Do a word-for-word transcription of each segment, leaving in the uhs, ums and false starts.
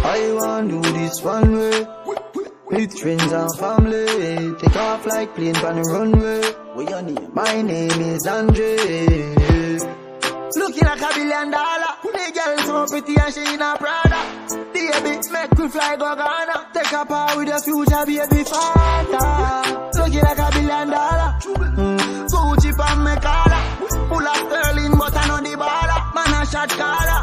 I want do this one way. With friends and family. Take off like plane on the runway. What your name? My name is Andre. Looking like a billion dollar. The girl so pretty and she in a Prada. Baby, make we fly go Ghana. Take a power with the future baby father. Looking like a billion dollar. Mm. Gucci pan me collar. Full of sterling but I know the baller. Man a shot caller.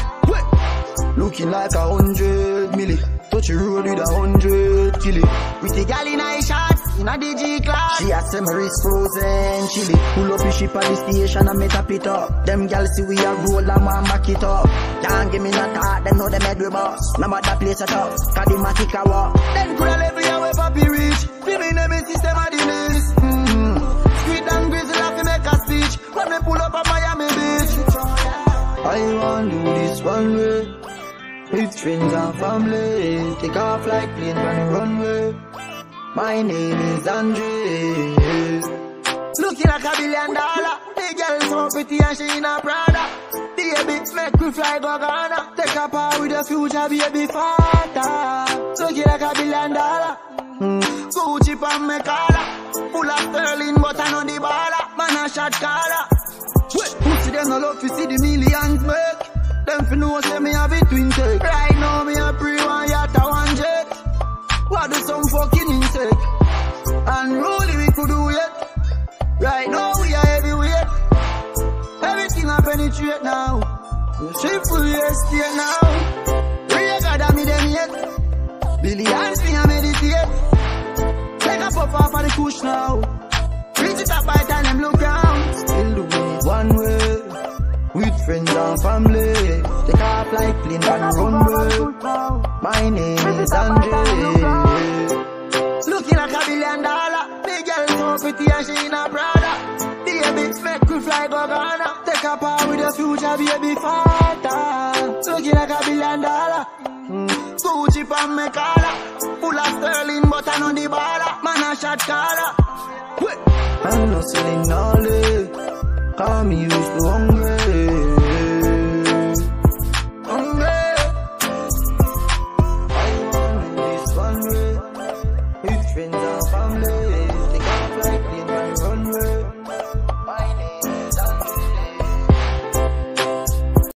Looking like a hundred milli. Touch the road with a hundred killy. With the gal in a shot, in a D G class. She has some wrist frozen chili. Pull up the ship at the station and me tap it up. Them gal see we a roll and man back it up. Can't give me no talk, them know them head we boss. Number that place at up, cause the matic a walk. Then could I level ya where papi reach. Give me name and system of the list. Mm-hmm. Sweet and grizzly have to make a speech. When me pull up at Miami Beach. I want do this one way. With friends and family, take off like plane on the runway. My name is Andre. Looking like a billion dollar. The girl so pretty and she in a Prada. Baby, make we fly go Ghana. Take a power with the future baby father. Looking like a billion dollar. Mm. Gucci pan me collar. Full of sterling but I know the baller. Man a shot caller. Pussy them no love to see the millions make. Them fi know say me have it twin take. Right now me a pre one yacht a one jet. What do some fucking insect? And really we could do it. Right now we are heavyweight. Everything I penetrate now. Shift full estate now. Real God a me them yet. Billions me a meditate. Take a puff off of the kush now. Reach it up by time them look round. Still doing it one way. With friends and family, take off like plane on the runway. My name is Andre. Looking like a billion dollar. The girl so pretty and she in a Prada. Baby, make we fly go Ghana. Take a power with the future baby father. Looking like a billion dollar. Mm. Gucci pan me collar. Full of sterling but I know the baller. Man a shot caller. I'm not selling all it. Call me used to hunger.